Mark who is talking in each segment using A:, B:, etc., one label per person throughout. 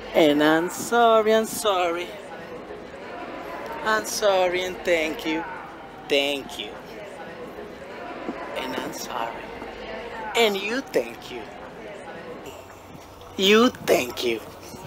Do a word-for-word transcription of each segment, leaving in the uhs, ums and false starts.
A: And I'm sorry, I'm sorry. I'm sorry and thank you. Thank you. And I'm sorry. And you thank you. You thank you.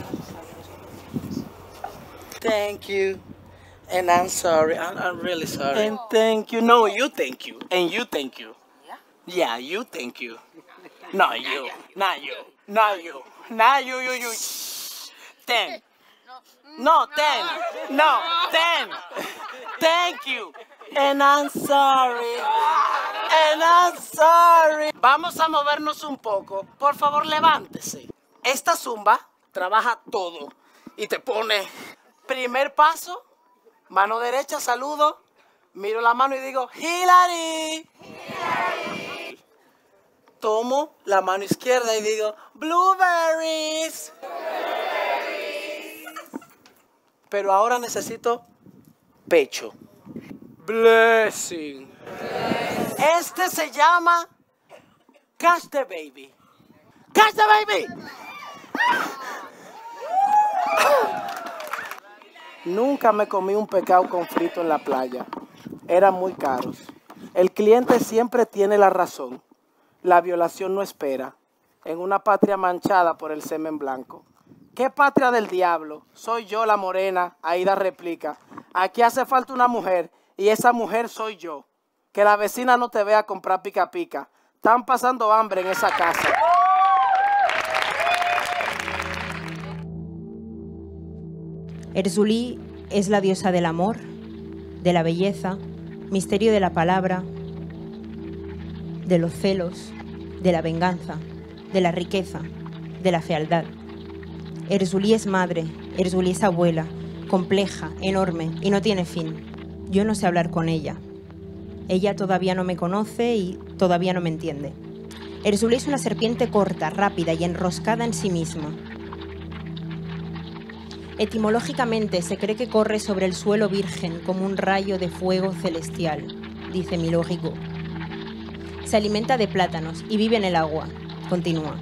A: Thank you. And I'm sorry. I'm, I'm really sorry. And thank you. No, you thank you. And you thank you. Yeah? Yeah, you thank you. Not you. Not you. Not you. Not you, you, you. Ten. No, ten. No, ten. Thank you. And I'm sorry. And I'm sorry. Vamos a movernos un poco. Por favor, levántese. Esta zumba trabaja todo. Y te pone primer paso, mano derecha, saludo, miro la mano y digo, Hillary. Hillary. Tomo la mano izquierda y digo, blueberries. Blueberries. Pero ahora necesito pecho. Blessing. Blessing. Este se llama Catch the Baby. Catch the Baby. Nunca me comí un pescado con frito en la playa. Eran muy caros. El cliente siempre tiene la razón. La violación no espera. En una patria manchada por el semen blanco. ¿Qué patria del diablo? Soy yo la morena. Aida replica. Aquí hace falta una mujer y esa mujer soy yo. Que la vecina no te vea comprar pica pica. Están pasando hambre en esa casa.
B: Erzulie es la diosa del amor, de la belleza, misterio de la palabra, de los celos, de la venganza, de la riqueza, de la fealdad. Erzulie es madre, Erzulie es abuela, compleja, enorme y no tiene fin. Yo no sé hablar con ella. Ella todavía no me conoce y todavía no me entiende. Erzulie es una serpiente corta, rápida y enroscada en sí misma. Etimológicamente se cree que corre sobre el suelo virgen como un rayo de fuego celestial, dice Milógico. Se alimenta de plátanos y vive en el agua. Continúa.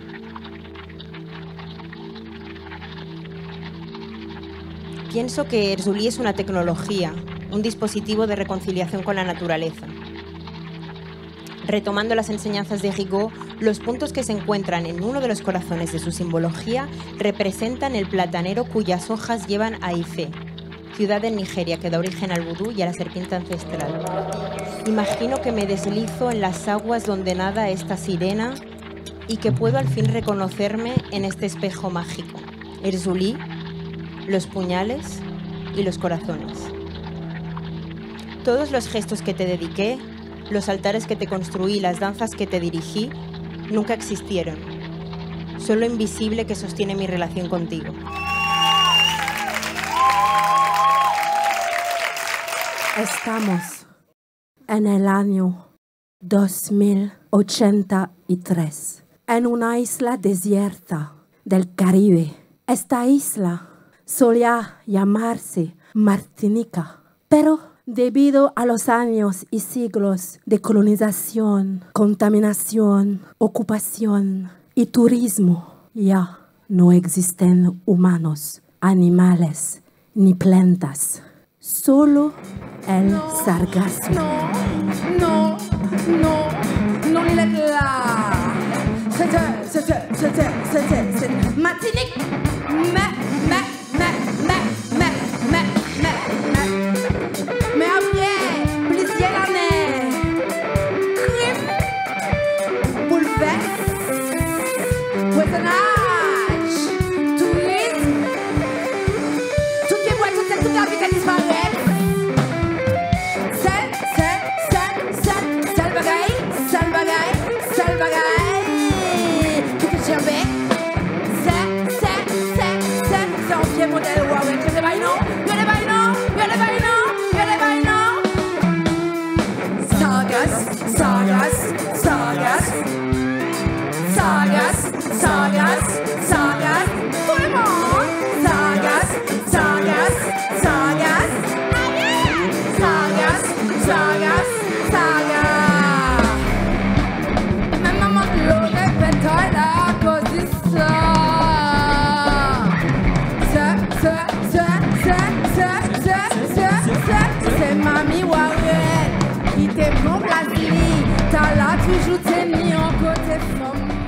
B: Pienso que Erzulie es una tecnología, un dispositivo de reconciliación con la naturaleza. Retomando las enseñanzas de Rigaud, los puntos que se encuentran en uno de los corazones de su simbología representan el platanero cuyas hojas llevan a Ife, ciudad en Nigeria que da origen al vudú y a la serpiente ancestral. Imagino que me deslizo en las aguas donde nada esta sirena y que puedo al fin reconocerme en este espejo mágico. Erzulie, los puñales y los corazones. Todos los gestos que te dediqué, los altares que te construí, las danzas que te dirigí, nunca existieron. Solo invisible que sostiene mi relación contigo.
C: Estamos en el año dos mil ochenta y tres, en una isla desierta del Caribe. Esta isla solía llamarse Martinica, pero debido a los años y siglos de colonización, contaminación, ocupación y turismo, ya no existen humanos, animales ni plantas, solo el
D: no,
C: sargazo.
D: No, no, no, non il est là. C'était, c'était, c'était, c'était, c'était Martinique. Mais, mais, mais, mais, mais, mais, mais, mais. Mais après, plusieurs années. Crime, bouleverse, poisonnage, tourisme. Tout qui est bon, tout est tout la vie qui disparaît. Sel, sel, sel, sel, sel bagaille, sel bagaille, sel bagaille. Tout est gervé. Sel, sel, sel, sel. C'est un vieux modèle Huawei. Je ne sais non, je ne sais non, je ne sais non, je ne sais non. Sargas, sargas, sargas. Sargas, sargas, sargas. Tout le monde. Sargas, sargas, sargas. Sargas, sargas, sargas. Mais maman de l'eau répète à cause de ça. place li, t'as là toujours t'es mis en côté femme.